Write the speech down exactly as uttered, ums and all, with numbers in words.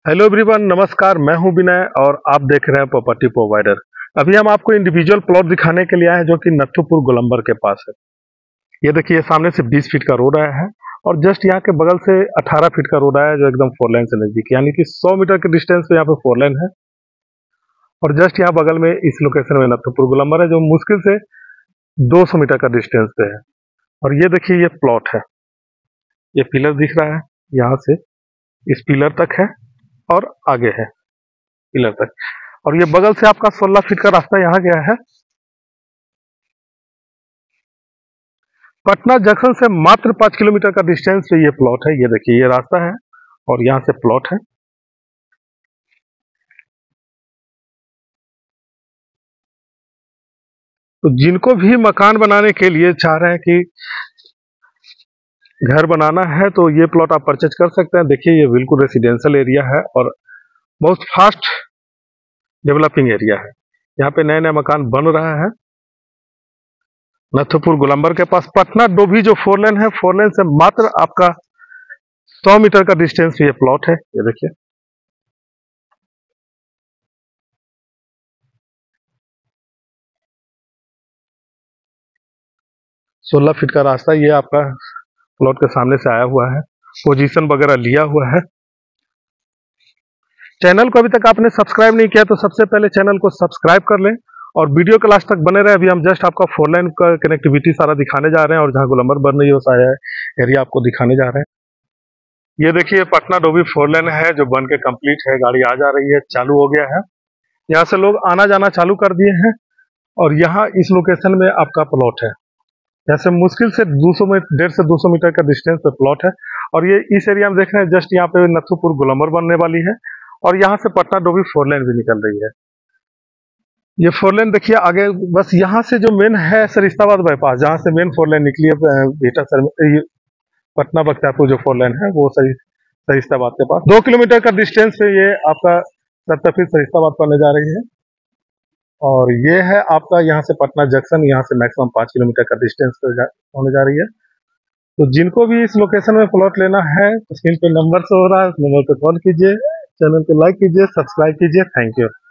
Hello everyone, नमस्कार। मैं हूं विनय और आप देख रहे हैं प्रॉपर्टी प्रोवाइडर। अभी हम आपको इंडिविजुअल प्लॉट दिखाने के लिए आए हैं जो कि नथुपुर गोलंबर के पास है। ये देखिए, सामने से बीस फीट का रोड आया है और जस्ट यहाँ के बगल से अठारह फीट का रोड आया है जो एकदम फोर लाइन से नजदीक, यानी कि सौ मीटर के डिस्टेंस पे यहाँ पे फोर लाइन है। और जस्ट यहाँ बगल में इस लोकेशन में नथुपुर गोलंबर है जो मुश्किल से दो सौ मीटर का डिस्टेंस पे है। और ये देखिए, ये प्लॉट है। ये पिलर दिख रहा है, यहाँ से इस पिलर तक है और आगे है पिलर तक। और ये बगल से आपका सोलह फीट का रास्ता यहाँ गया है। पटना जंक्शन से मात्र पांच किलोमीटर का डिस्टेंस पे ये प्लॉट है। ये देखिए, ये रास्ता है और यहाँ से प्लॉट है। तो जिनको भी मकान बनाने के लिए चाह रहे हैं कि घर बनाना है तो ये प्लॉट आप परचेज कर सकते हैं। देखिए, ये बिल्कुल रेसिडेंशियल एरिया है और बहुत फास्ट डेवलपिंग एरिया है। यहाँ पे नए नए मकान बन रहा है। नथुपुर गोलंबर के पास पटना डोभी जो फोर लेन है, फोर लेन से मात्र आपका सौ मीटर का डिस्टेंस पे ये प्लॉट है। ये देखिए, सोलह फीट का रास्ता ये आपका प्लॉट के सामने से आया हुआ है। पोजीशन वगैरह लिया हुआ है। चैनल को अभी तक आपने सब्सक्राइब नहीं किया तो सबसे पहले चैनल को सब्सक्राइब कर लें और वीडियो के लास्ट तक बने रहे। अभी हम जस्ट आपका फोर लाइन का कनेक्टिविटी सारा दिखाने जा रहे हैं और जहां गोलंबर बन रही है वो सारा एरिया आपको दिखाने जा रहे हैं। ये देखिए, पटना डोभी फोर लाइन है जो बन के कंप्लीट है। गाड़ी आ जा रही है, चालू हो गया है। यहाँ से लोग आना जाना चालू कर दिए हैं और यहाँ इस लोकेशन में आपका प्लॉट है। जैसे मुश्किल से दो सौ में डेढ़ से दो सौ मीटर का डिस्टेंस पे प्लॉट है। और ये इस एरिया में देख रहे हैं, जस्ट यहाँ पे नथुपुर गोलंबर बनने वाली है और यहाँ से पटना डोभी फोर लाइन भी निकल रही है। ये फोर लाइन देखिए आगे, बस यहाँ से जो मेन है सरिस्ताबाद बाईपास, जहाँ से मेन फोर लाइन निकली है बेटा सर, ये पटना बख्तियारपुर जो फोर लाइन है वो सरी सरिस्ताबाद के पास दो किलोमीटर का डिस्टेंस पे ये आपका सत्तर फीट सरिस्ताबाद पड़ने जा रही है। और ये है आपका यहाँ से पटना जंक्शन, यहाँ से मैक्सिमम पाँच किलोमीटर का डिस्टेंस पे जा, होने जा रही है। तो जिनको भी इस लोकेशन में प्लॉट लेना है स्क्रीन पे नंबर से हो रहा है, उस नंबर पे कॉल कीजिए, चैनल को लाइक कीजिए, सब्सक्राइब कीजिए। Thank you.